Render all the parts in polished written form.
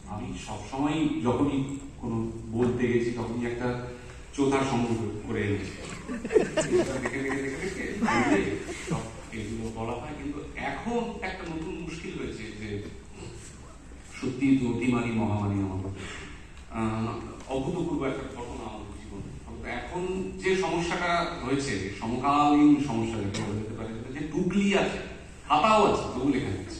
আমি সবসময় যখনই কোনো বলতে গেছি তখনই একটা চোথার সংগ্রহ করে এনেছি, এগুলো বলা হয়। কিন্তু এখন একটা নতুন মুশকিল হয়েছে যে সত্যি অতিমারি মহামারী আমাদের অভূতপূর্ব একটা ঘটনা আমাদের জীবনে। এখন যে সমস্যাটা হয়েছে, সমকালীন সমস্যা যেটা বলা যেতে পারে, যে টুকলি আছে, খাতাও আছে, তবু লেখা যাচ্ছে।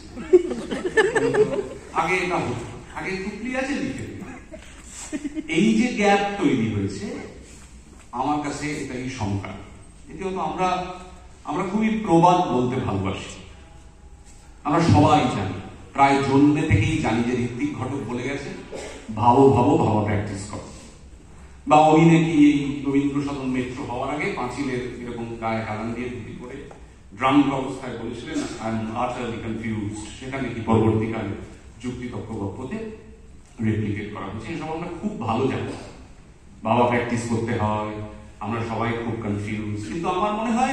আগে এটা হতো, আগে টুকলি আছে, লিখে এই যে গ্যাপ তৈরি হয়েছে, আমার কাছে এটাই শঙ্কা। দ্বিতীয়ত আমরা খুবই প্রবাদ বলতে ভালোবাসি। আমরা সবাই জানি, প্রায় জন্মে থেকেই জানি যে ঋত্বিক ঘটক বলে গেছে, ভাবো ভাবো ভাবা প্র্যাকটিস করো। বা উনি নাকি এই রবীন্দ্র সদন মেট্রো হওয়ার আগে পাঁচিলের এরকম গায়ে হেলান দিয়ে ধুতি করে ড্রাঙ্ক অবস্থায় বলেছিলেন আই এম আটারলি কনফিউজড। সেটা নাকি পরবর্তীকালে যুক্তিতক্ক গল্পতে রেপ্লিকেট করা হয়েছে। এসব আমরা খুব ভালো জানি, বাবা প্র্যাকটিস করতে হয়, আমরা সবাই খুব কনফিউজ। কিন্তু আমার মনে হয়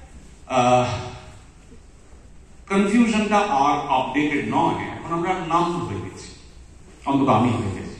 কনফিউশনটা আর আপডেটেড নয়, এখন আমরা নাম হয়ে গেছি, অন্তত আমি হয়ে গেছি।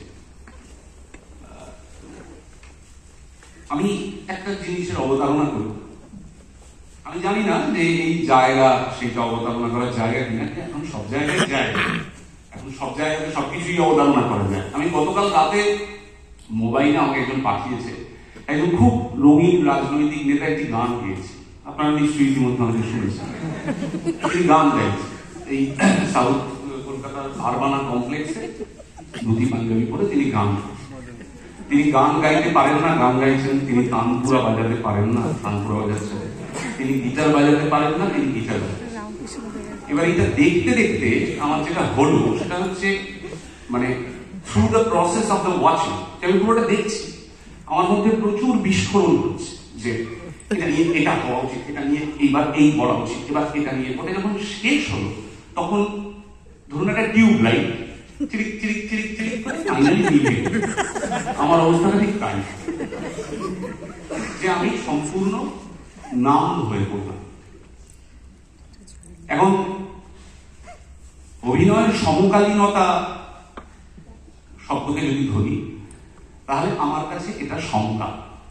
আমি একটা জিনিসের অবতারণা করি, আমি জানি না যে এই জায়গা সেটা অবতারণা করার জায়গা কিনা, এখন সব জায়গায় যায়, এখন সব জায়গাতে সবকিছুই অবতারণা করা যায়। আমি গতকাল রাতে মোবাইলে আমাকে একজন পাঠিয়েছে, একজন খুব রঙিন রাজনৈতিক নেতা একটি গান গেয়েছে, আপনারা নিশ্চয়ই ইতিমধ্যে আমাদের শুনেছেন। তিনি গান গাইছে এই সাউথ কলকাতার আরবানা কমপ্লেক্সে, ধুতি পাঞ্জাবি পরে তিনি গান গাইতে পারেন না, গান গাইছেন। তিনি তানপুরা বাজাতে পারেন না, তানপুরা বাজাচ্ছেন। তিনি গিটার বাজাতে পারেন না, তিনি গিটার বাজাচ্ছেন। এবার এটা দেখতে দেখতে আমার যেটা হলো সেটা হচ্ছে, মানে through the process of the watching, আমি পুরোটা দেখছি, আমার মধ্যে প্রচুর বিস্ফোরণ হচ্ছে যে এটা নিয়ে এটা হওয়া উচিত, এটা নিয়ে এইবার এই বলা উচিত, এবার এটা নিয়ে। ওটা যখন শেষ হলো তখন ধরুন একটা টিউব লাইট চিরিক চিরিক চিরিক চিরিক করে ফাইনালি নিভে গেল। আমার অবস্থাটা ঠিক তাই, যে আমি সম্পূর্ণ নাম হয়ে পড়লাম। এখন অভিনয়ের সমকালীনতা শব্দকে যদি ধরি, তাহলে আমার কাছে এটা শঙ্কা।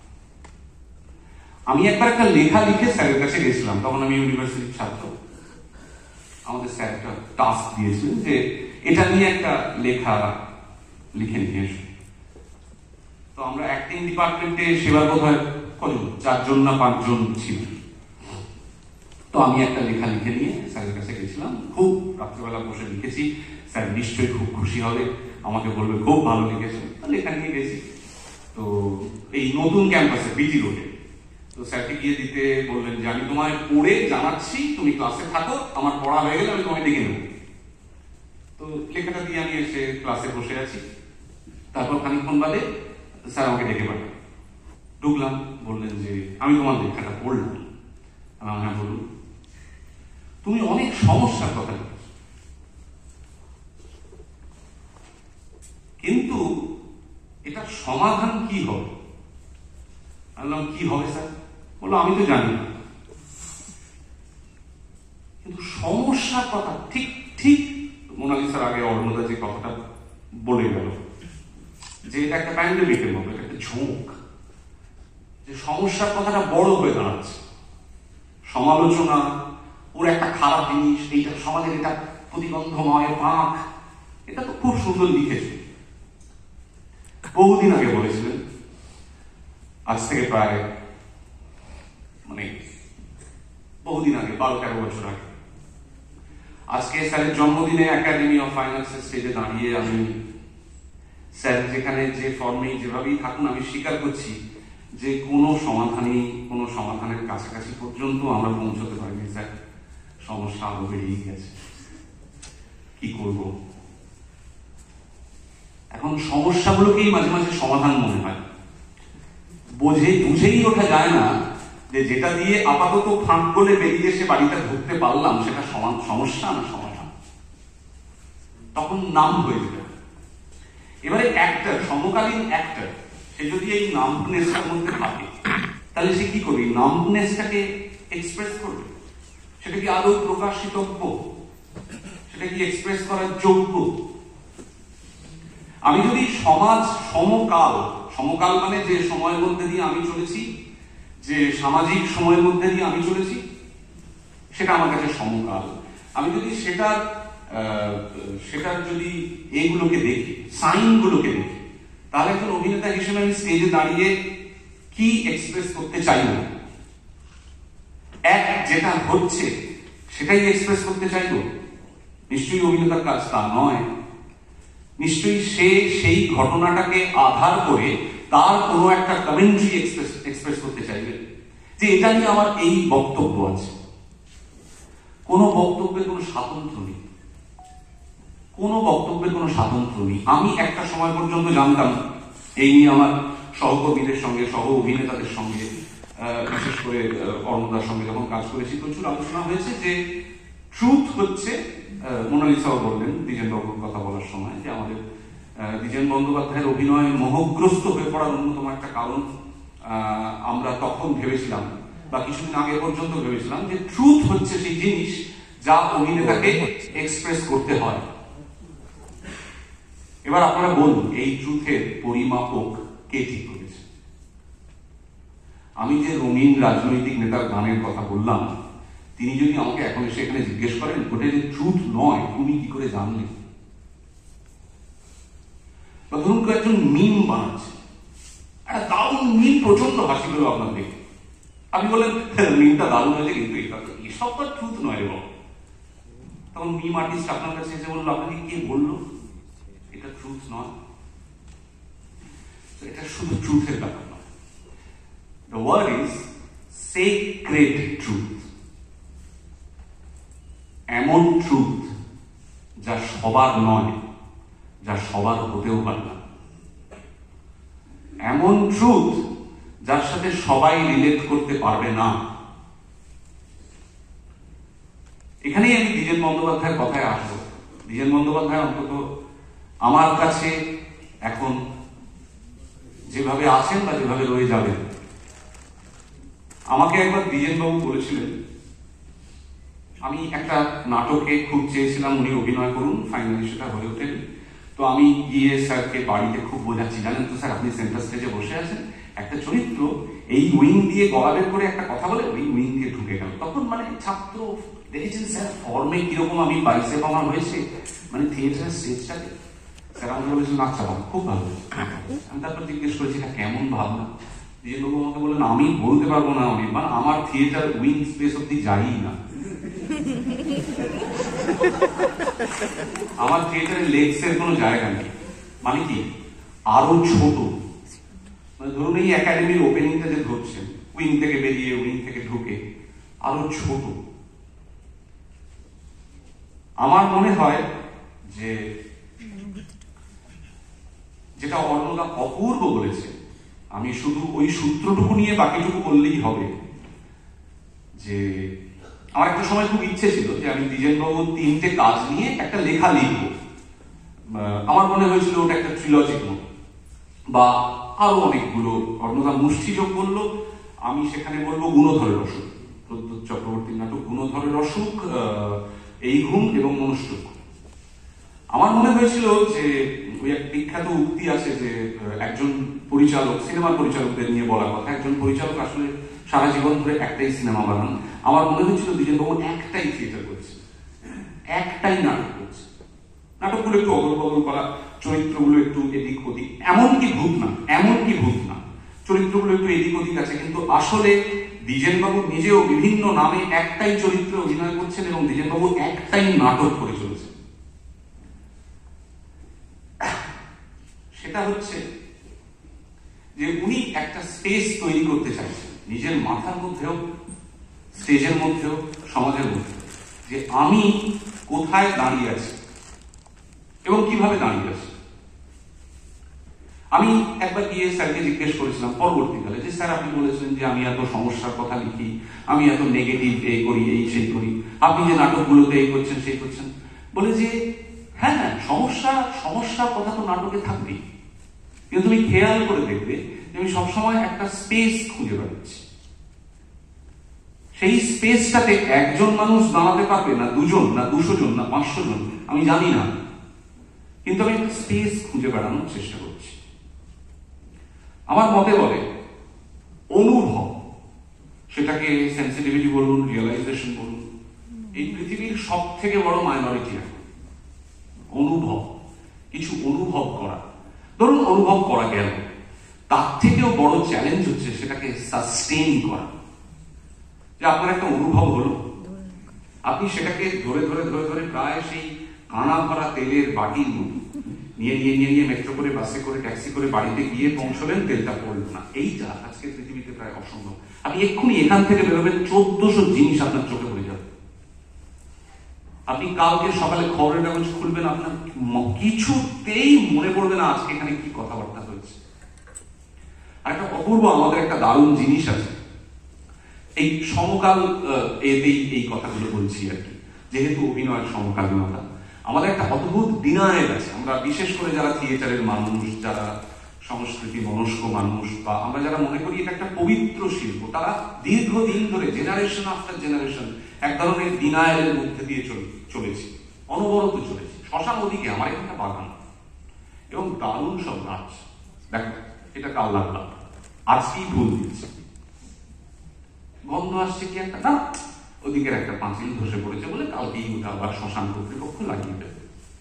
আমি একবার একটা লেখা লিখে স্যারের কাছে গেছিলাম, তখন আমি ইউনিভার্সিটির ছাত্র। আমাদের স্যার একটা টাস্ক দিয়েছিলেন যে এটা নিয়ে একটা লেখা লিখে নিয়ে এসো। তো আমরা অ্যাক্টিং ডিপার্টমেন্টে সেবার বোধহয় কজন, 4 জন না 5 জন ছিল। তো আমি একটা লেখা লিখে নিয়ে স্যারের কাছে গেছিলাম, খুব রাত্রেবেলা বসে লিখেছি। স্যার নিশ্চয়ই খুব খুশি হবে, আমাকে বলবে খুব ভালো লিখেছে। লেখা নিয়ে গেছি তো এই নতুন ক্যাম্পাসে বিটি রোডে। তো স্যারকে গিয়ে দিতে বললেন যে আমি তোমায় পড়ে জানাচ্ছি, তুমি ক্লাসে থাকো, আমার পড়া হয়ে গেলে আমি তোমায় ডেকে নেব। তো লেখাটা দিয়ে আমি এসে ক্লাসে বসে আছি। তারপর খানিকক্ষণ বাদে স্যার আমাকে ডেকে পাঠান। ঢুকলাম, বললেন যে আমি তোমার লেখাটা পড়লাম। হ্যাঁ বলুন। তুমি অনেক সমস্যার কথা লিখেছ, কিন্তু এটা সমাধান কি হবে? বললাম কি হবে স্যার? বললো আমি তো জানি না, কিন্তু সমস্যার কথা ঠিক ঠিক মোনালিসার আগে অরুণদা যে কথাটা বলে গেল, যে এটা একটা প্যান্ডেমিকের মতো, এটা একটা ঝোঁক, যে সমস্যার কথাটা বড় হয়ে দাঁড়াচ্ছে। সমালোচনা ওর একটা খারাপ জিনিস, এইটা সমাজের এটা প্রতিবন্ধময় পাক, এটা তো খুব সুন্দর লিখেছে। বহুদিন আগে বলেছিলেন, আজ থেকে প্রায় বহুদিন আগে, 12-13 বছর আগে। আজকে স্যারের জন্মদিনে একাডেমি অফ ফাইন আর্টসের স্টেজে দাঁড়িয়ে আমি স্যার যেখানে যে ফর্মেই যেভাবেই থাকুন, আমি স্বীকার করছি যে কোনো সমাধানের কাছাকাছি পর্যন্ত আমরা পৌঁছতে পারিনি স্যার। সমস্যা আরো বেরিয়ে গেছে, কি করব? এখন সমস্যাগুলোকেই মাঝে মাঝে সমাধান মনে হয়। বুঝেই ওঠা যায় না যে যেটা দিয়ে আপাতত ফাঁক বলে বেরিয়ে এসে বাড়িতে ঢুকতে পারলাম সেটা সমস্যা না সমাধান। তখন নাম হয়ে যাবে। এবারে অ্যাক্টর, সমকালীন অ্যাক্টর, সে যদি এই নামনেসটার মধ্যে থাকে, তাহলে সে কি করবে? নামনেসটাকে এক্সপ্রেস করবে। সেটা কি আদৌ প্রকাশিতব্য? সেটা কি এক্সপ্রেস করার যোগ্য? আমি যদি সমাজ সমকাল, সমকাল মানে যে সময়ের মধ্যে দিয়ে আমি চলেছি, যে সামাজিক সময়ের মধ্যে দিয়ে আমি চলেছি, সেটা আমার কাছে সমকাল। আমি যদি সেটার যদি এইগুলোকে দেখি, সাইনগুলোকে দেখি, তাহলে একজন অভিনেতা হিসেবে আমি স্টেজে দাঁড়িয়ে কি এক্সপ্রেস করতে চাই না, যেটা হচ্ছে সেটাই এক্সপ্রেস করতে চাইব? নিশ্চয়ই অভিনেতার কাজ তা নয়। নিশ্চয়ই সে সেই ঘটনাটাকে আধার করে তার কোনো একটা কমেন্ট্রি এক্সপ্রেস করতে চাইবে যে এটা নিয়ে আমার এই বক্তব্য আছে। কোনো বক্তব্যের কোনো স্বাতন্ত্র্য নেই, কোনো বক্তব্যের কোনো স্বাতন্ত্র্য নেই। আমি একটা সময় পর্যন্ত জানতাম, এই নিয়ে আমার সহকর্মীদের সঙ্গে, সহ অভিনেতাদের সঙ্গে, বিশেষ করে অর্ণদার সঙ্গে যখন কাজ করেছি, প্রচুর আলোচনা হয়েছে যে ট্রুথ হচ্ছে, মোনালিসাও বললেন দ্বিজেন বাবুর কথা বলার সময়, যে আমাদের দ্বিজেন বন্দ্যোপাধ্যায়ের অভিনয় মোহগ্রস্ত হয়ে পড়ার অন্যতম একটা কারণ আমরা তখন ভেবেছিলাম, বা কিছুদিন আগে পর্যন্ত ভেবেছিলাম, যে ট্রুথ হচ্ছে সেই জিনিস যা অভিনেতাকে এক্সপ্রেস করতে হয়। এবার আপনারা বলুন, এই ট্রুথের পরিমাপক কে ঠিক করেছে? আমি যে রঙিন রাজনৈতিক নেতার গানের কথা বললাম, তিনি যদি আমাকে এখন এসে এখানে জিজ্ঞেস করেন ওটা যে ট্রুথ নয়, তুমি কি করে জানলে? বা ধরুন একজন মিম বানাচ্ছে, একটা দারুণ মিম, প্রচন্ড হাসি পেল আপনার দেখে, আপনি বললেন মিমটা দারুণ হয়েছে, কিন্তু এসব তো ট্রুথ নয়। এবং তখন মিম আর্টিস্ট আপনার কাছে এসে বললো, আপনাকে কে বললো এটা ট্রুথ নয়? এটা শুধু ট্রুথের ব্যাপার নয়। The word is sacred truth. এমন ট্রুথ যা সবার নয়, যা সবার হতেও পারে না। এমন ট্রুথ যার সাথে সবাই রিলেট করতে পারবে না। এখানেই আমি দ্বিজেন বন্দ্যোপাধ্যায়ের কথায় আসবো। দ্বিজেন বন্দ্যোপাধ্যায় অন্তত আমার কাছে এখন যেভাবে আছেন বা যেভাবে রয়ে যাবেন, আমাকে একবার দ্বিজেন বাবু বলেছিলেন, আমি একটা নাটকে খুব চেয়েছিলাম উনি অভিনয় করুন, ফাইনালি সেটা হয়ে ওঠেনি। তো আমি গিয়ে স্যারকে বাড়িতে খুব বোঝাচ্ছি, জানেন তো স্যার, আপনি সেন্টার স্টেজে বসে আছেন, একটা চরিত্র এই উইং দিয়ে গলা বের করে একটা কথা বলে ওই উইং দিয়ে ঢুকে গেল। তখন মানে ছাত্র দেখেছেন স্যার ফর্মে কিরকম আমি বাইসেপ আমার হয়েছে, মানে থিয়েটারের স্টেজটাকে। স্যার আমাকে বলেছিলেন আচ্ছা বাবা খুব ভালো হয়েছে। আমি তারপর জিজ্ঞেস করেছি এটা কেমন ভাবনা? যে লোক আমাকে বললেন আমি বলতে পারবো না অনির্বাণ, আমার থিয়েটার উইং স্পেস অব্দি যাই না, আমার থিয়েটারের লেগস এর কোনো জায়গা নেই। মানে কি আরো ছোট, মানে ধরুন এই একাডেমির ওপেনিংটা যে ধরছেন, উইং থেকে বেরিয়ে উইং থেকে ঢুকে আরো ছোট। আমার মনে হয় যে যেটা অর্ণদা অপূর্ব বলেছে, আমি শুধু ওই সূত্রটুকু নিয়ে বাকিটুকু বললেই হবে, যে আমার একটা সময় খুব ইচ্ছে ছিল যে আমি দ্বিজেন বাবুর 3টে কাজ নিয়ে একটা লেখা লিখবো। আমার মনে হয়েছিল ওটা একটা ট্রিলজির মতো, বা আরো অনেকগুলো। অর্ণদা মুষ্টিযোগ বললো, আমি সেখানে বলবো গুণধরের অসুখ, প্রদ্যুৎ চক্রবর্তীর নাটক গুণধরের অসুখ, এই ঘুম এবং মনুষ্যক। আমার মনে হয়েছিল যে ওই এক বিখ্যাত উক্তি আছে যে একজন পরিচালক, সিনেমার পরিচালকদের নিয়ে বলা কথা, একজন পরিচালক আসলে সারা জীবন ধরে একটাই সিনেমা বানান। আমার মনে হয়েছিল দ্বিজেন বাবু একটাই থিয়েটার করছে, একটাই নাটক করছে, নাটকগুলো একটু অদল বদল করা, চরিত্রগুলো একটু এদিক ওদিক, এমনকি ভূত না, চরিত্রগুলো একটু এদিক ওদিক আছে, কিন্তু আসলে দ্বিজেন বাবু নিজেও বিভিন্ন নামে একটাই চরিত্রে অভিনয় করছেন এবং দ্বিজেন বাবু একটাই নাটক করে চলেছে। সেটা হচ্ছে যে উনি একটা স্পেস তৈরি করতে চাইছেন নিজের মাথার মধ্যেও, স্টেজের মধ্যেও, সমাজের মধ্যেও, যে আমি কোথায় দাঁড়িয়ে আছি এবং কিভাবে দাঁড়িয়ে আছি। আমি একবার গিয়ে স্যারকে জিজ্ঞেস করেছিলাম পরবর্তীকালে, যে স্যার আপনি বলেছিলেন যে আমি এত সমস্যার কথা লিখি, আমি এত নেগেটিভ এই করি, এই সেই করি, আপনি যে নাটকগুলোতে এই করছেন সেই করছেন, বলে যে হ্যাঁ হ্যাঁ সমস্যার কথা তো নাটকে থাকবেই, কিন্তু তুমি খেয়াল করে দেখবে যে আমি সবসময় একটা স্পেস খুঁজে বেড়াচ্ছি। সেই স্পেসটাতে একজন মানুষ দাঁড়াতে পারবে না, দুজন না 200 জন না 500 জন, আমি জানি না, কিন্তু আমি একটা স্পেস খুঁজে বেড়ানোর চেষ্টা করছি। আমার মতে বলে অনুভব, সেটাকে সেন্সিটিভিটি বলুন, রিয়েলাইজেশন বলুন, এই পৃথিবীর সব থেকে বড় মাইনরিটি এখন অনুভব, কিছু অনুভব করা। ধরুন অনুভব করা গেল, তার থেকেও বড় চ্যালেঞ্জ হচ্ছে সেটাকে সাস্টেইন করা। যে আপনার একটা অনুভব হলো, আপনি সেটাকে ধরে ধরে ধরে ধরে প্রায় সেই কানা ভরা তেলের বাটির মতো নিয়ে নিয়ে নিয়ে নিয়ে মেট্রো করে, বাসে করে, ট্যাক্সি করে বাড়িতে গিয়ে পৌঁছলেন, তেলটা পড়ল না। এইটা আজকে পৃথিবীতে প্রায় অসম্ভব। আপনি এক্ষুনি এখান থেকে বেরোবেন, 1400 জিনিস আপনার চোখে পড়ে যাবে। আপনি কালকে সকালে খবরের কাগজ খুলবেন, আপনার কিছুতেই মনে পড়বে না আজকে এখানে কি কথাবার্তা হয়েছে। আর একটা অপূর্ব, আমাদের একটা দারুণ জিনিস আছে, এই সমকাল এতেই এই কথাগুলো বলছি আর কি, যেহেতু অভিনয়ের সমকালীনতা, আমাদের একটা অদ্ভুত ডিনায়েল আছে। আমরা বিশেষ করে যারা থিয়েটারের মানুষ, যারা সংস্কৃতি মনস্ক মানুষ, বা আমরা যারা মনে করি এটা একটা পবিত্র শিল্প, তারা দীর্ঘদিন ধরে জেনারেশন আফটার জেনারেশন এক ধরনের ডিনায়েলের মধ্যে দিয়ে চলেছি, অনবরত চলেছি। শ্মশান ওদিকে, আমার এখানটা বাগান এবং দারুণ সব গাছ। দেখো এটা কাল লাগলাম, আজকেই ফুল দিচ্ছে, গন্ধ আসছে কি একটা, না ওদিকের একটা পাঁচিল ধসে পড়েছে বলে কালকেই ওটা আবার শ্মশান কর্তৃপক্ষ লাগিয়ে দেবে।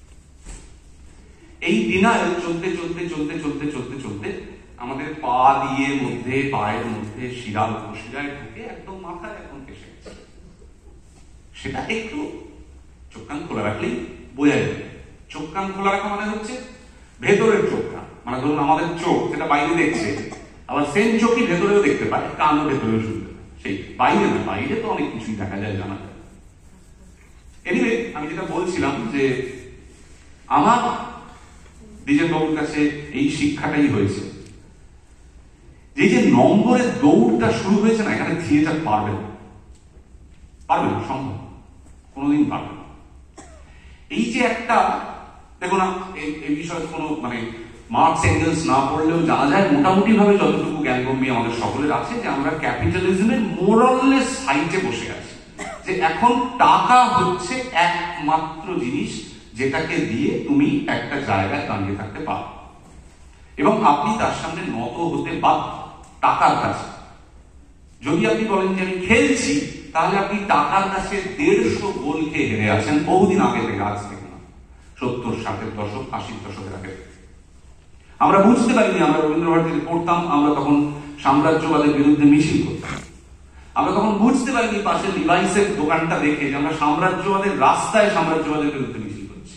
এই ডিনায়েল চলতে চলতে চলতে চলতে চলতে চলতে আমাদের পা দিয়ে মধ্যে, পায়ের মধ্যে শিরাল শিরায় ঢুকে একদম মাথায় এখন এসে গেছে। সেটা একটু চোখ কান খোলা রাখলেই বোঝা যাবে। চোখ কান খোলা রাখা মানে হচ্ছে ভেতরের চোখ কান, মানে ধরুন আমাদের চোখ যেটা বাইরে দেখছে, আবার সেম চোখই ভেতরেও দেখতে পায়, কানও ভেতরেও শুনতে পায়। সেই বাইরে না, বাইরে তো অনেক কিছুই দেখা যায়, জানা যায়। এনিওয়ে, আমি যেটা বলছিলাম যে আমার দ্বিজেন বাবুর কাছে এই শিক্ষাটাই হয়েছে, যে নম্বরের দৌড়টা শুরু হয়েছে না, এখানে থিয়েটার পারবে না, পারবে না, সম্ভব কোনোদিন পারবে না। এই যে একটা, দেখুন এই বিষয়ে কোনো মানে মার্কস এঙ্গেলস না পড়লেও জানা যায় মোটামুটি ভাবে যতটুকু জ্ঞানগম্যি আমাদের সকলের আছে, যে আমরা ক্যাপিটালিজমের মোরাললেস সাইটে বসে আছি, যে এখন টাকা হচ্ছে একমাত্র জিনিস যেটাকে দিয়ে তুমি একটা জায়গায় দাঁড়িয়ে থাকতে পারো, এবং আপনি তার সামনে নত হতে বাধ্য টাকার কাছে। যদি আপনি বলেন যে আমি খেলছি, তাহলে আপনি টাকার কাছে 150 গোল খেয়ে হেরে আছেন বহুদিন আগে থেকে, আজ থেকে না, 70, 60 দশক, 80 দশকের আগে। আমরা বুঝতে পারিনি, আমরা রবীন্দ্রভারতীতে পড়তাম, আমরা তখন সাম্রাজ্যবাদের বিরুদ্ধে মিছিল করতাম। আমরা তখন বুঝতে পারিনি পাশে লিভাইসের দোকানটা দেখে যে আমরা সাম্রাজ্যবাদের রাস্তায় সাম্রাজ্যবাদের বিরুদ্ধে মিছিল করছি।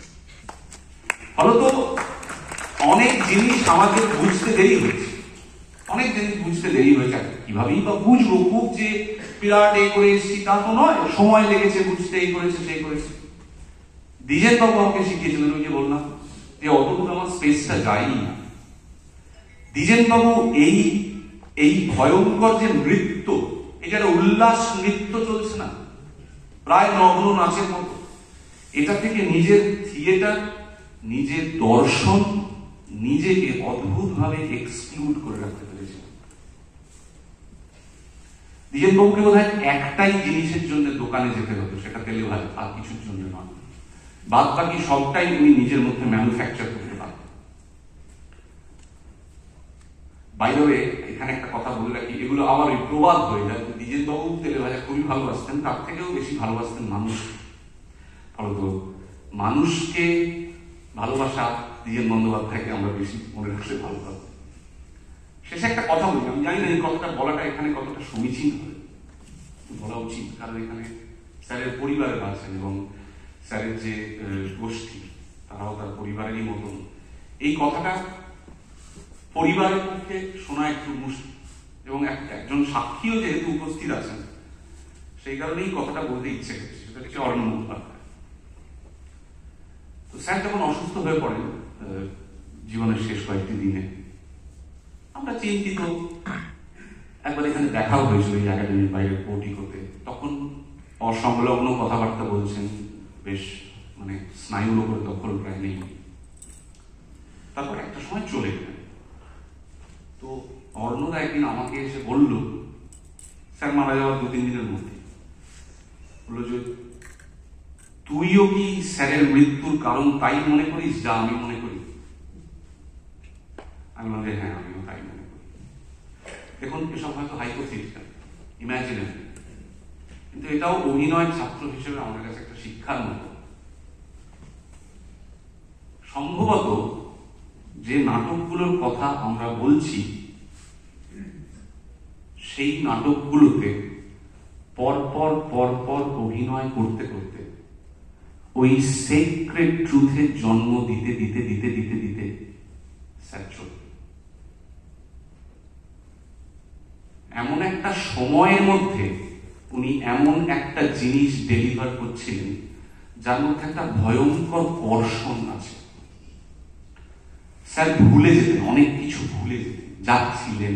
ফলত অনেক জিনিস আমাদের বুঝতে দেরি হয়েছে, অনেক জিনিস বুঝতে দেরি হয়েছে। কিভাবেই বা বুঝবো, খুব যে বিরাট এ করে এসেছি তা তো নয়, সময় লেগেছে বুঝতে, এই করেছে সেই করেছে। দ্বিজেন বাবু আমাকে শিখিয়েছিলেন, ওই যে বললাম যে অতটুকু আমার স্পেসটা যায়নি না। দ্বিজেন বাবু এই ভয়ঙ্কর যে নৃত্য, এই যে একটা উল্লাস নৃত্য চলছে না, প্রায় নগ্ন নাচের মতো, এটা থেকে নিজের থিয়েটার, নিজের দর্শন, নিজেকে অদ্ভুত ভাবে এক্সক্লুড করে রাখতে পেরেছে। দ্বিজেন বাবুকে বোধহয় একটাই জিনিসের জন্য দোকানে যেতে হতো, সেটা তেলে ভাজা, আর কিছুর জন্য নয়। বাদ বাকি সবটাই উনি নিজের মধ্যে ম্যানুফ্যাকচার করতে পারতেন। বাইরে এখানে একটা কথা বলে রাখি, এগুলো আবার ওই প্রবাদ হয়ে যায়। দ্বিজেন বাবু তেলে ভাজা খুবই ভালোবাসতেন, তার থেকেও বেশি ভালোবাসতেন মানুষ। ফলত মানুষকে ভালোবাসা দ্বিজেন বন্দ্যোপাধ্যায়কে আমরা বেশি মনে রাখতে ভালো পাবো। শেষে একটা কথা বলি, আমি জানি না এই কথাটা বলাটা এখানে কতটা সমীচীন হবে, বলা উচিত, কারণ এখানে স্যারের পরিবারের আছেন এবং স্যারের যে গোষ্ঠী, তারাও তার পরিবারেরই মতন। এই কথাটা পরিবারের পক্ষে শোনা একটু মুশকিল, এবং একজন সাক্ষীও যেহেতু উপস্থিত আছেন, সেই কারণে এই কথাটা বলতে ইচ্ছে করছে। সেটা হচ্ছে অরণ্য মুখোপাধ্যায়। তো স্যার যখন অসুস্থ হয়ে পড়েন জীবনের শেষ কয়েকটি দিনে, আমরা চিন্তিত। একবার এখানে দেখাও হয়েছিল এই একাডেমির বাইরে পোর্টিকোতে, তখন অসংলগ্ন কথাবার্তা বলছেন, বেশ মানে স্নায়ুর উপরে দখল প্রায় নেই। তারপর একটা সময় চলে গেলেন। তো অর্ণদা একদিন আমাকে এসে বলল, স্যার মারা যাওয়ার 2-3 দিনের মধ্যে, বললো যে তুইও কি স্যারের মৃত্যুর কারণ তাই মনে করিস যা আমি মনে করি? আমি বললাম, হ্যাঁ আমিও তাই মনে করি। দেখুন, এসব হয়তো হাইপোথেটিক্যাল, ইমাজিনারি, কিন্তু এটাও অভিনয় ছাত্র হিসেবে আমাদের কাছে একটা শিক্ষার মতো। সম্ভবত যে নাটকগুলোর কথা আমরা বলছি, সেই নাটকগুলোতে পরপর পরপর অভিনয় করতে করতে ওই সেক্রেট ট্রুথের জন্ম দিতে দিতে দিতে দিতে দিতে এমন একটা সময়ের মধ্যে উনি এমন একটা জিনিস ডেলিভার করছিলেন যার মধ্যে একটা ভয়ঙ্কর কর্ষণ আছে। স্যার ভুলে যেতেন, অনেক কিছু ভুলে যেতেন, যাচ্ছিলেন,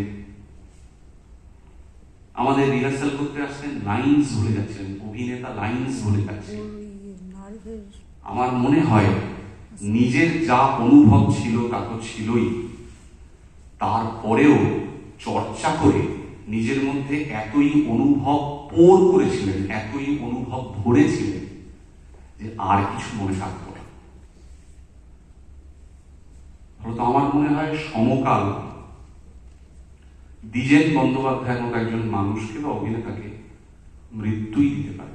আমাদের রিহার্সাল করতে আসলেন, লাইন্স ভুলে যাচ্ছিলেন, অভিনেতা লাইন্স ভুলে যাচ্ছেন। আমার মনে হয় নিজের যা অনুভব ছিল তা তো ছিলই, তারপরেও চর্চা করে নিজের মধ্যে এতই অনুভব পোর করেছিলেন, এতই অনুভব ভরেছিলেন যে আর কিছু মনে থাকতো না। ফলত আমার মনে হয় সমকাল দ্বিজেন বন্দ্যোপাধ্যায়ের মতো একজন মানুষকে বা অভিনেতাকে মৃত্যুই দিতে পারে।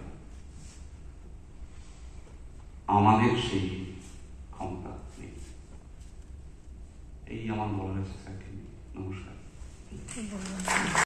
আমাদের সেই ক্ষমতা নেই। এই আমার বলার আছে। নমস্কার।